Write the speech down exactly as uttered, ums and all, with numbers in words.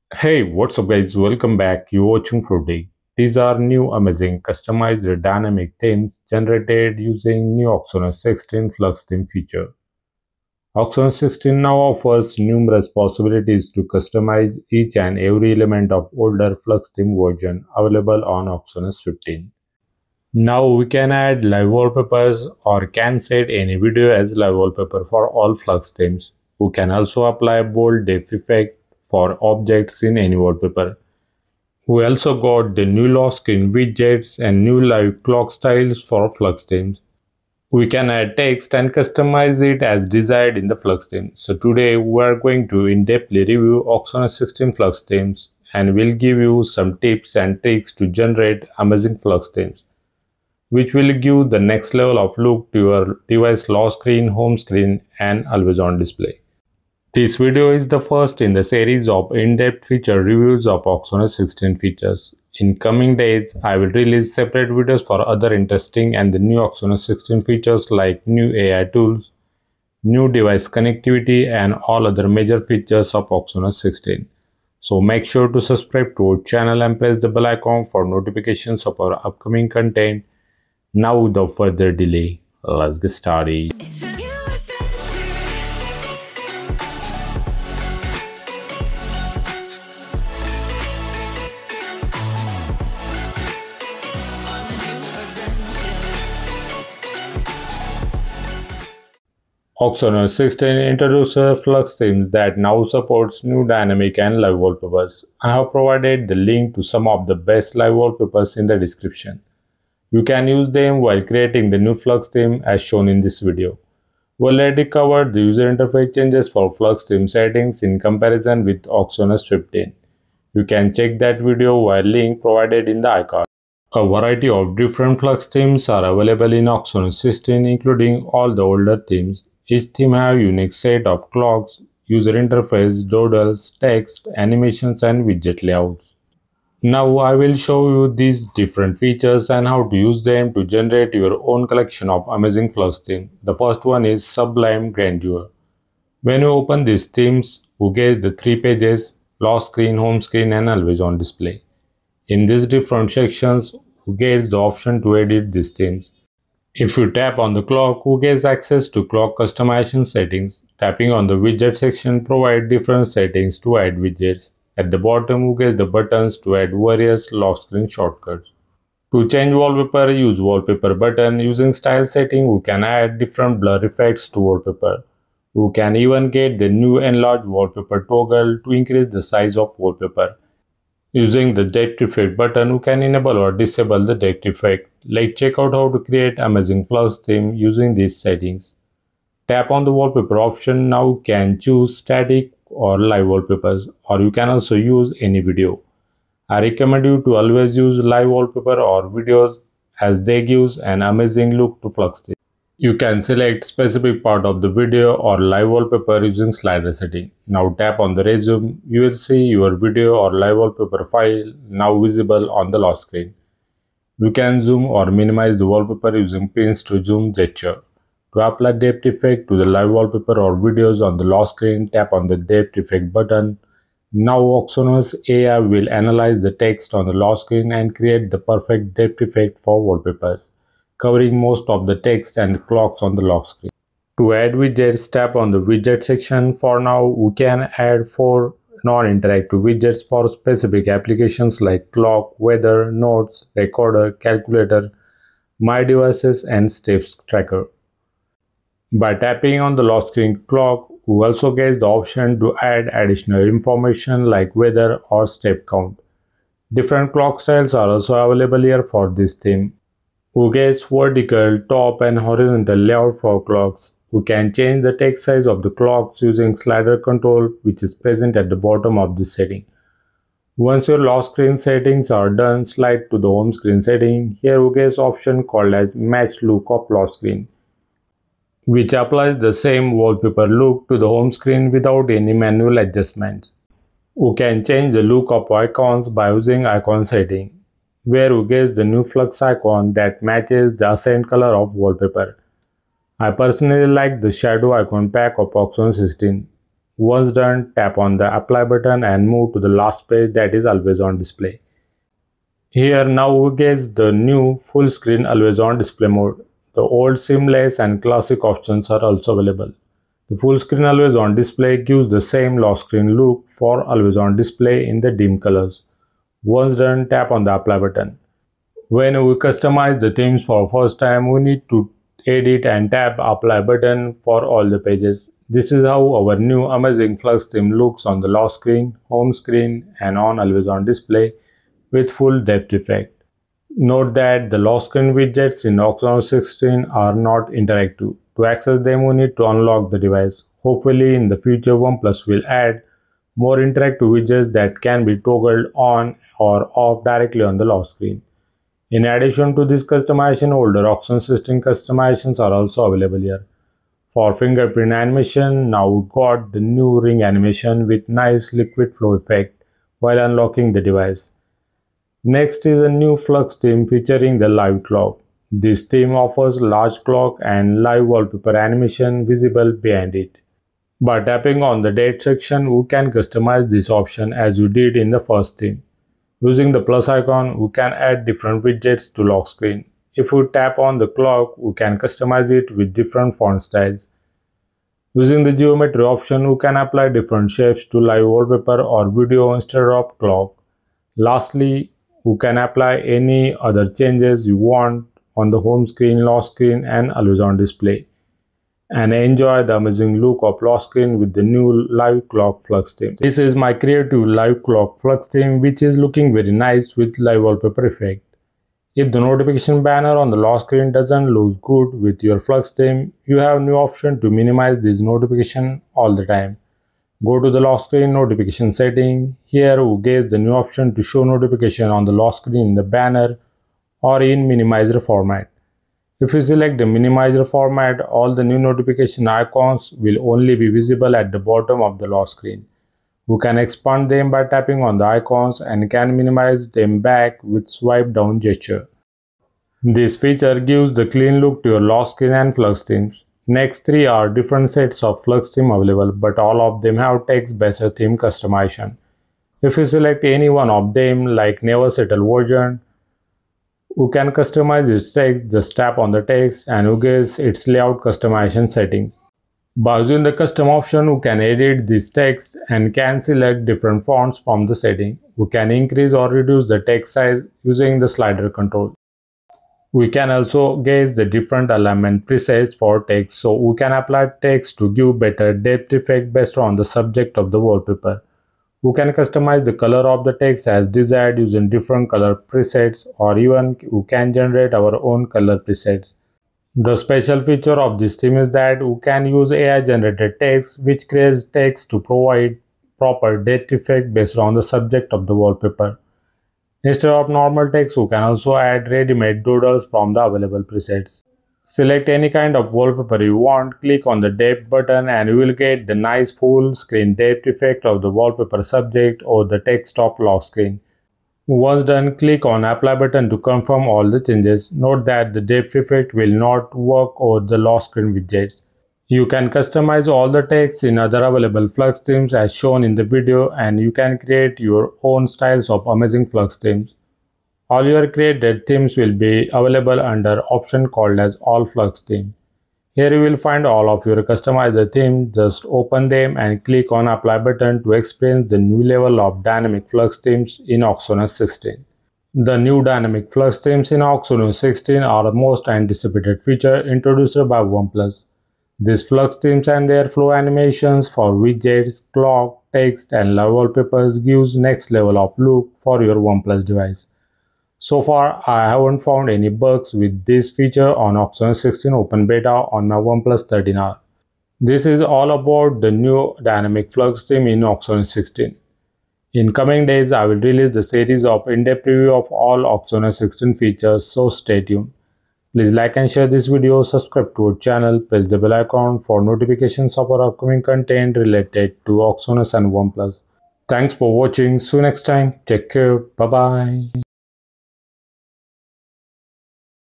Hey, what's up guys? Welcome back. You're watching Fruity. These are new amazing customized dynamic themes generated using new OxygenOS sixteen Flux theme feature. OxygenOS sixteen now offers numerous possibilities to customize each and every element of older Flux theme version available on OxygenOS fifteen. Now we can add live wallpapers or can set any video as live wallpaper for all Flux themes. We can also apply bold depth effect for objects in any wallpaper. We also got the new lock screen widgets and new live clock styles for Flux themes. We can add text and customize it as desired in the Flux theme. So today we are going to in-depthly review OxygenOS sixteen Flux themes and will give you some tips and tricks to generate amazing Flux themes, which will give the next level of look to your device lock screen, home screen and always on display. This video is the first in the series of in-depth feature reviews of OxygenOS sixteen features. In coming days, I will release separate videos for other interesting and the new OxygenOS sixteen features like new A I tools, new device connectivity and all other major features of OxygenOS sixteen. So make sure to subscribe to our channel and press the bell icon for notifications of our upcoming content. Now without further delay, let's get started. OxygenOS sixteen introduces Flux themes that now supports new dynamic and live wallpapers. I have provided the link to some of the best live wallpapers in the description. You can use them while creating the new Flux theme as shown in this video. We already covered the user interface changes for Flux theme settings in comparison with OxygenOS fifteen. You can check that video via link provided in the icon. A variety of different Flux themes are available in OxygenOS sixteen, including all the older themes. Each theme has a unique set of clocks, user interface, doddles, text, animations and widget layouts. Now I will show you these different features and how to use them to generate your own collection of amazing Flux themes. The first one is Sublime Grandeur. When you open these themes, you get the three pages, lock screen, home screen and always on display. In these different sections, you get the option to edit these themes. If you tap on the clock, you get access to clock customization settings. Tapping on the widget section provides different settings to add widgets. At the bottom, you get the buttons to add various lock screen shortcuts. To change wallpaper, use wallpaper button. Using style setting, you can add different blur effects to wallpaper. You can even get the new enlarged wallpaper toggle to increase the size of wallpaper. Using the depth effect button, you can enable or disable the depth effect. Let's check out how to create amazing Flux theme using these settings. Tap on the wallpaper option. Now you can choose static or live wallpapers, or you can also use any video. I recommend you to always use live wallpaper or videos as they give an amazing look to Flux theme. You can select specific part of the video or live wallpaper using slider setting. Now tap on the resume. You will see your video or live wallpaper file now visible on the lock screen. You can zoom or minimize the wallpaper using pins to zoom gesture. To apply depth effect to the live wallpaper or videos on the lock screen, tap on the depth effect button. Now OxygenOS A I will analyze the text on the lock screen and create the perfect depth effect for wallpapers, covering most of the text and clocks on the lock screen. To add widgets, tap on the widget section. For now, we can add four non-interactive widgets for specific applications like clock, weather, notes, recorder, calculator, my devices and steps tracker. By tapping on the lock screen clock, we also get the option to add additional information like weather or step count. Different clock styles are also available here for this theme. We get vertical, top and horizontal layout for clocks. We can change the text size of the clocks using slider control, which is present at the bottom of this setting. Once your lock screen settings are done, slide to the home screen setting. Here we get an option called as Match Look of Lock Screen, which applies the same wallpaper look to the home screen without any manual adjustments. We can change the look of icons by using icon setting, where you get the new Flux icon that matches the assigned color of wallpaper. I personally like the shadow icon pack of OxygenOS sixteen. Once done, tap on the apply button and move to the last page that is always on display. Here now we get the new full screen always on display mode. The old seamless and classic options are also available. The full screen always on display gives the same lock screen look for always on display in the dim colors. Once done, tap on the apply button. When we customize the themes for first time, we need to edit and tap apply button for all the pages. This is how our new amazing Flux theme looks on the lock screen, home screen and on always on display with full depth effect. Note that the lock screen widgets in OxygenOS sixteen are not interactive. To access them, we need to unlock the device. Hopefully in the future Oneplus will add more interactive widgets that can be toggled on or off directly on the lock screen. In addition to this customization, older OxygenOS sixteen customizations are also available here. For fingerprint animation, now we got the new ring animation with nice liquid flow effect while unlocking the device. Next is a new Flux theme featuring the live clock. This theme offers large clock and live wallpaper animation visible behind it. By tapping on the date section, we can customize this option as we did in the first theme. Using the plus icon, we can add different widgets to lock screen. If we tap on the clock, we can customize it with different font styles. Using the geometry option, we can apply different shapes to live wallpaper or video instead of clock. Lastly, you can apply any other changes you want on the home screen, lock screen and always on display. And enjoy the amazing look of lock screen with the new live clock Flux theme. This is my creative live clock Flux theme, which is looking very nice with live wallpaper effect. If the notification banner on the lock screen doesn't look good with your Flux theme, you have new option to minimize this notification all the time. Go to the lock screen notification setting. Here we get the new option to show notification on the lock screen in the banner or in minimizer format. If you select the minimizer format, all the new notification icons will only be visible at the bottom of the lock screen. You can expand them by tapping on the icons and can minimize them back with swipe down gesture. This feature gives the clean look to your lock screen and Flux themes. Next three are different sets of Flux theme available, but all of them have text-based theme customization. If you select any one of them, like Never Settle version, you can customize its text. Just tap on the text and you get its layout customization settings. By using the custom option, you can edit this text and can select different fonts from the setting. You can increase or reduce the text size using the slider control. We can also get the different alignment presets for text, so we can apply text to give better depth effect based on the subject of the wallpaper. We can customize the color of the text as desired using different color presets, or even we can generate our own color presets. The special feature of this theme is that we can use A I generated text which creates text to provide proper depth effect based on the subject of the wallpaper. Instead of normal text, you can also add ready-made doodles from the available presets. Select any kind of wallpaper you want, click on the depth button and you will get the nice full screen depth effect of the wallpaper subject or the text of lock screen. Once done, click on apply button to confirm all the changes. Note that the depth effect will not work over the lock screen widgets. You can customize all the text in other available Flux themes as shown in the video, and you can create your own styles of amazing Flux themes. All your created themes will be available under option called as All Flux Theme. Here you will find all of your customized themes. Just open them and click on apply button to experience the new level of dynamic Flux themes in OxygenOS sixteen. The new dynamic Flux themes in OxygenOS sixteen are the most anticipated feature introduced by Oneplus. These Flux themes and their flow animations for widgets, clock, text and live wallpapers gives next level of look for your OnePlus device. So far, I haven't found any bugs with this feature on OxygenOS sixteen Open Beta on my OnePlus thirteen R. This is all about the new dynamic Flux theme in OxygenOS sixteen. In coming days, I will release the series of in-depth review of all OxygenOS sixteen features, so stay tuned. Please like and share this video, subscribe to our channel, press the bell icon for notifications of our upcoming content related to OxygenOS and OnePlus. Thanks for watching. See you next time. Take care. Bye bye.